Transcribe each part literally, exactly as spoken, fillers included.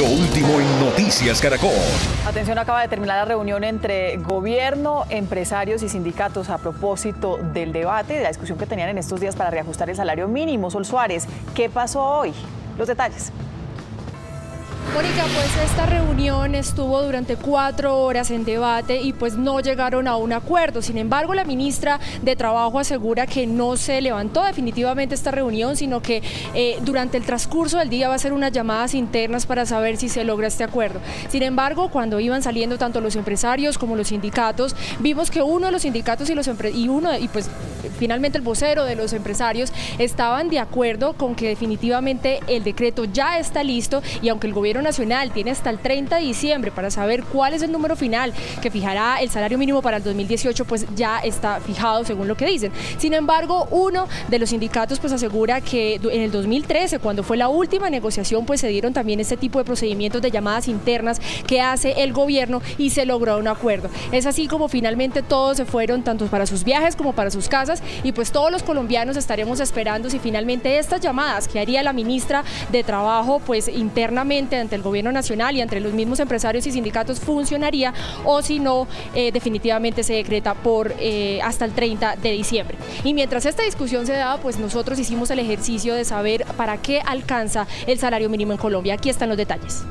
Lo último en Noticias Caracol. Atención, acaba de terminar la reunión entre gobierno, empresarios y sindicatos a propósito del debate, de la discusión que tenían en estos días para reajustar el salario mínimo. Sol Suárez, ¿qué pasó hoy? Los detalles. Mónica, pues esta reunión estuvo durante cuatro horas en debate y pues no llegaron a un acuerdo. Sin embargo, la ministra de Trabajo asegura que no se levantó definitivamente esta reunión, sino que eh, durante el transcurso del día va a ser unas llamadas internas para saber si se logra este acuerdo. Sin embargo, cuando iban saliendo tanto los empresarios como los sindicatos, vimos que uno de los sindicatos y los y uno y pues finalmente el vocero de los empresarios estaban de acuerdo con que definitivamente el decreto ya está listo, y aunque el gobierno nacional tiene hasta el treinta de diciembre para saber cuál es el número final que fijará el salario mínimo para el dos mil dieciocho, pues ya está fijado según lo que dicen. Sin embargo, uno de los sindicatos pues asegura que en el dos mil trece, cuando fue la última negociación, pues se dieron también este tipo de procedimientos de llamadas internas que hace el gobierno y se logró un acuerdo. Es así como finalmente todos se fueron, tanto para sus viajes como para sus casas, y pues todos los colombianos estaremos esperando si finalmente estas llamadas que haría la ministra de Trabajo pues internamente ante el gobierno nacional y entre los mismos empresarios y sindicatos funcionaría, o si no, eh, definitivamente se decreta por eh, hasta el treinta de diciembre. Y mientras esta discusión se daba, pues nosotros hicimos el ejercicio de saber para qué alcanza el salario mínimo en Colombia. Aquí están los detalles.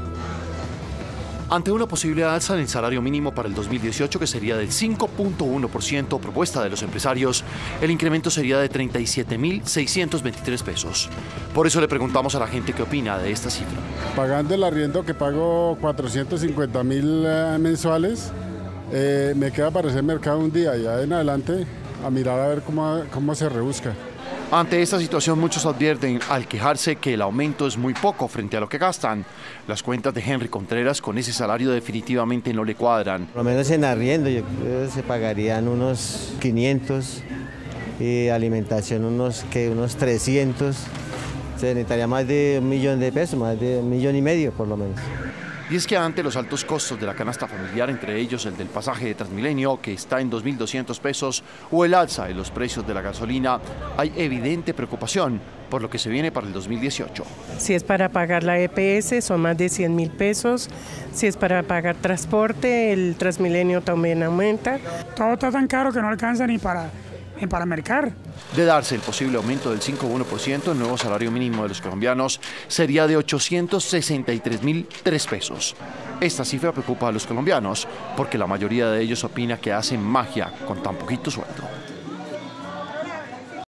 Ante una posible alza en el salario mínimo para el dos mil dieciocho, que sería del cinco punto uno por ciento propuesta de los empresarios, el incremento sería de treinta y siete mil seiscientos veintitrés pesos. Por eso le preguntamos a la gente qué opina de esta cifra. Pagando el arriendo que pago cuatrocientos cincuenta mil eh, mensuales, eh, me queda para hacer mercado un día, ya en adelante a mirar a ver cómo, cómo se rebusca. Ante esta situación, muchos advierten al quejarse que el aumento es muy poco frente a lo que gastan. Las cuentas de Henry Contreras con ese salario definitivamente no le cuadran. Por lo menos en arriendo yo creo que se pagarían unos quinientos, y alimentación unos, que unos trescientos. Se necesitaría más de un millón de pesos, más de un millón y medio por lo menos. Y es que ante los altos costos de la canasta familiar, entre ellos el del pasaje de Transmilenio, que está en dos mil doscientos pesos, o el alza en los precios de la gasolina, hay evidente preocupación por lo que se viene para el dos mil dieciocho. Si es para pagar la E P S, son más de cien mil pesos. Si es para pagar transporte, el Transmilenio también aumenta. Todo está tan caro que no alcanza ni para, ni para mercar. De darse el posible aumento del cinco punto uno por ciento, el nuevo salario mínimo de los colombianos sería de ochocientos sesenta y tres mil tres pesos. Esta cifra preocupa a los colombianos porque la mayoría de ellos opina que hacen magia con tan poquito sueldo.